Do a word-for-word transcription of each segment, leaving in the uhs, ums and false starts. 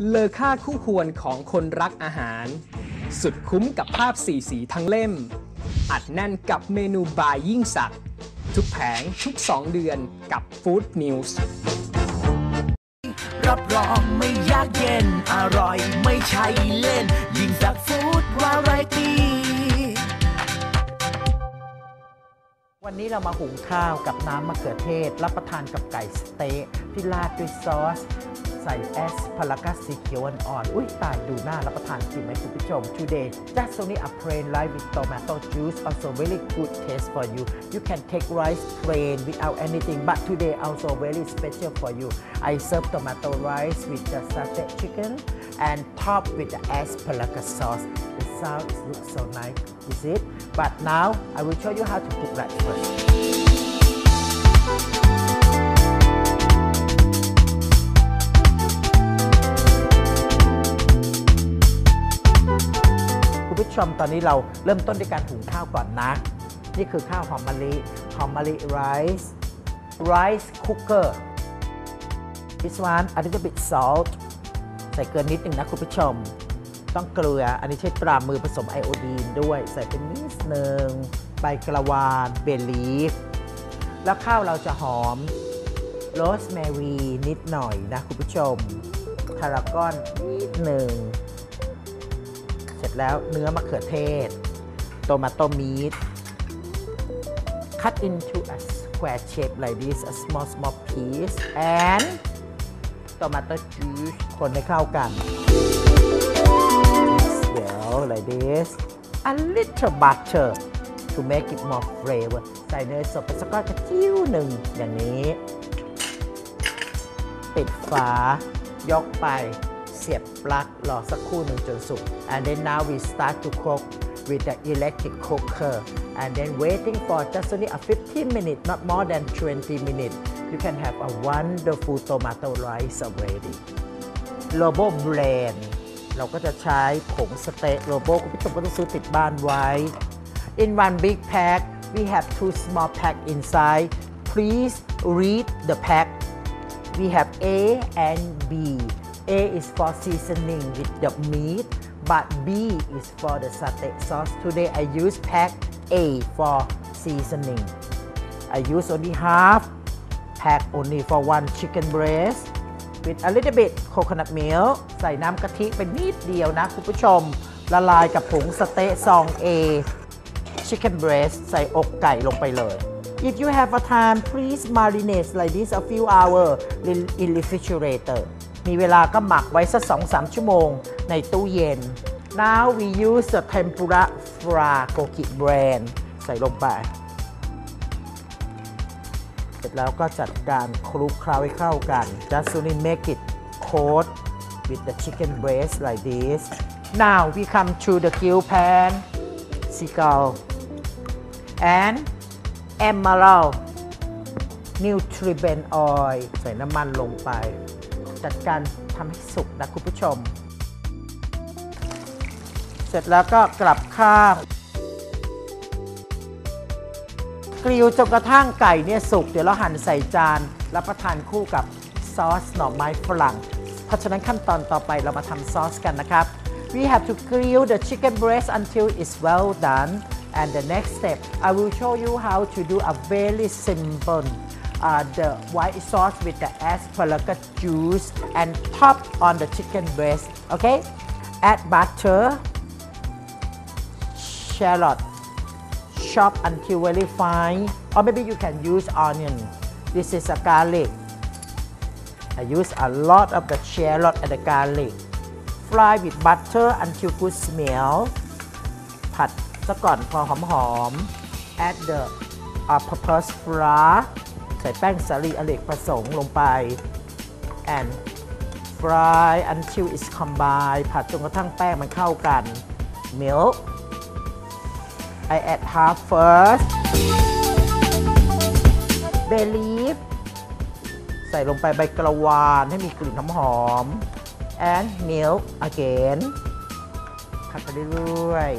เลอค่าคู่ควรของคนรักอาหารสุดคุ้มกับภาพสีสีทั้งเล่มอัดแน่นกับเมนูบายยิ่งสักทุกแผงทุกสองเดือนกับ Food News รับรองไม่ยากเย็นอร่อยไม่ใช่เล่นยิ่งสักฟู้ดวาไรตี้วันนี้เรามาหุงข้าวกับน้ำมะเขือเทศรับประทานกับไก่สเต๊ะที่ราดด้วยซอสใส่แอสพารากัสสีเขียวอ่อนๆอุ้ยตายดูน่ารับประทานจริงไหมคุณผู้ชม Today just only a plain rice with tomato juice also very good taste for you you can take rice plain without anything but today also very special for you I serve tomato rice with the satay chicken and top with the asparagus sauce the sauce looks so nice is it but now I will show you how to cook that firstคุณผู้ชมตอนนี้เราเริ่มต้นด้วยการหุงข้าวก่อนนะนี่คือข้าวหอมมะลิหอมมะลิ rice rice cooker this one a little bit salt ใส่เกลือนิดนึงนะคุณผู้ชมต้องเกลืออันนี้ใช้ตรามือผสมไอโอดีนด้วยใส่เป็นนิดนึงใบกระวานเบลีฟแล้วข้าวเราจะหอมโรสแมรี่นิดหน่อยนะคุณผู้ชมทารากอนนิดหนึ่งเสร็จแล้วเนื้อมะเขือเทศโตมาโตมีท cut into a square shape like this a small small piece and tomato juice คนให้เข้ากัน well like this a little butter to make it more flavor ใส่เนยสดไปสักก้อนกระจิ้วหนึ่งอย่างนี้ปิดฝายกไปเสียบปลั๊กรอสักครู่หนึ่งจนสุก and then now we start to cook with the electric cooker and then waiting for just only a fifteen minutes not more than twenty minutes you can have a wonderful tomato rice already Lobo brand เราก็จะใช้ผงสเต๊ะโลโบคุณผู้ชมก็ต้องซื้อติดบ้านไว้ in one big pack we have two small pack inside please read the pack we have A and B A is for seasoning with the meat but B is for the satay sauce today I use pack A for seasoning I use only half pack only for one chicken breast with a little bit coconut milk ใส่น้ำกะทิไปนิดเดียวนะคุณผู้ชมละลายกับผงสเต๊ะซอง A chicken breast ใส่อกไก่ลงไปเลย if you have a time please marinate like this a few hours in refrigerator มีเวลาก็หมักไว้สัก สองถึงสาม ชั่วโมงในตู้เย็น now we use the tempura fragoki brand ใส่ลงไปเสร็จแล้วก็จัดการคลุกเคล้าให้เข้ากัน just only make it coat with the chicken breast like this now we come to the grill pan seagull and emerald nutrient oil ใส่น้ำมันลงไปจัดการทำให้สุกนะคุณผู้ชมเสร็จแล้วก็กลับข้างกริลจนกระทั่งไก่เนี่ยสุกเดี๋ยวเราหั่นใส่จานรับประทานคู่กับซอสหน่อไม้ฝรั่งเพราะฉะนั้นขั้นตอนต่อไปเรามาทำซอสกันนะครับ we have to grill the chicken breast until it's well done and the next step I will show you how to do a very simple uh, the white sauce with the asparagus juice and top on the chicken breast okay add butter shallot chop until very fine or maybe you can use onion this is a garlic I use a lot of the shallot and the garlic fry with butter until good smell ผัดซะก่อนพอหอมๆ add the all-purpose flour ใส่แป้งสาลีอเนกประสงค์ลงไป and fry until it's combined ผัดจนกระทั่งแป้งมันเข้ากัน milk I add half first bay leaf ใส่ลงไปใบกระวานให้มีกลิ่นหอมๆ and milk again ผัดไปเรื่อย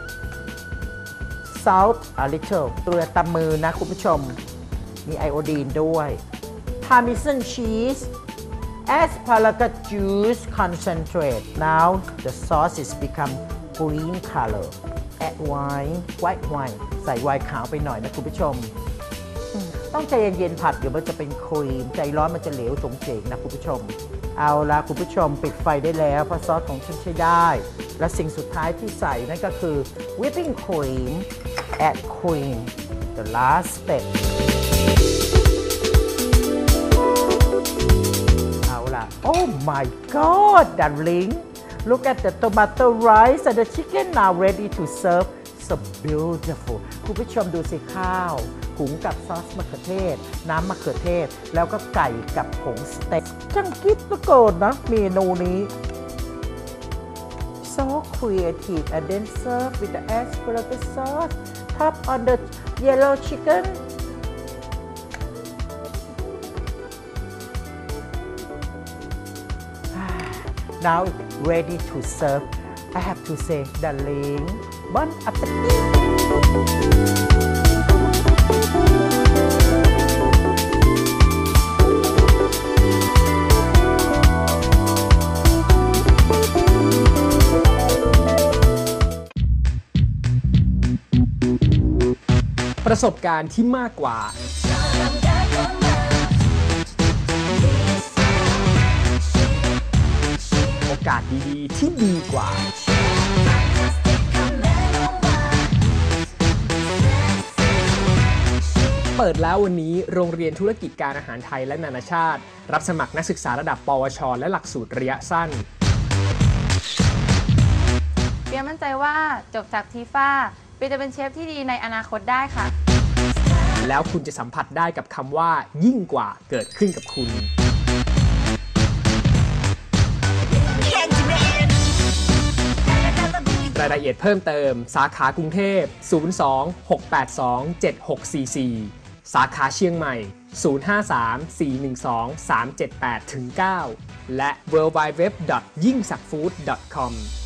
ๆ salt a little เกลือตำมือนะคุณผู้ชมมีไอโอดีนด้วย Parmesan cheese asparagus juice concentrate now the sauce is become green color add wine white wine ใส่ไวน์ขาวไปหน่อยนะคุณผู้ชมต้องใจเย็นๆผัดเดี๋ยวมันจะเป็นครีมใจร้อนมันจะเหลวจงเจงนะคุณผู้ชมเอาละคุณผู้ชมปิดไฟได้แล้วเพราะซอสของฉันใช้ได้และสิ่งสุดท้ายที่ใส่นั่นก็คือ whipping cream add cream the last step เอาละ oh my god darling look at the tomato rice and the chicken now ready to serve so beautiful คุณผู้ชมดูสิข้าวหุงกับซอสมะเขือเทศน้ำมะเขือเทศแล้วก็ไก่กับผงสเต็กช่างคิดเหลือเกินนะเมนูนี้ so creative and then serve with the asparagus sauce top on the yellow chicken now ready to serve I have to say darling bon appetit ประสบการณ์ที่มากกว่าโอกาสดีๆที่ดีกว่าเปิดแล้ววันนี้โรงเรียนธุรกิจการอาหารไทยและนานาชาติรับสมัครนักศึกษาระดับปวชและหลักสูตรระยะสั้นเปียมั่นใจว่าจบจากทีฟ้าเปียจะเป็นเชฟที่ดีในอนาคตได้ค่ะแล้วคุณจะสัมผัสได้กับคำว่ายิ่งกว่าเกิดขึ้นกับคุณรายละเอียดเพิ่มเติมสาขากรุงเทพศูนย์ สอง หก แปด สอง เจ็ด หก สี่ สี่สาขาเชียงใหม่ศูนย์ ห้า สาม สี่ หนึ่ง สอง สาม เจ็ด แปด เก้าและ ดับเบิลยู ดับเบิลยู ดับเบิลยู ดอท ยิ่งศักดิ์ฟู้ด ดอท คอม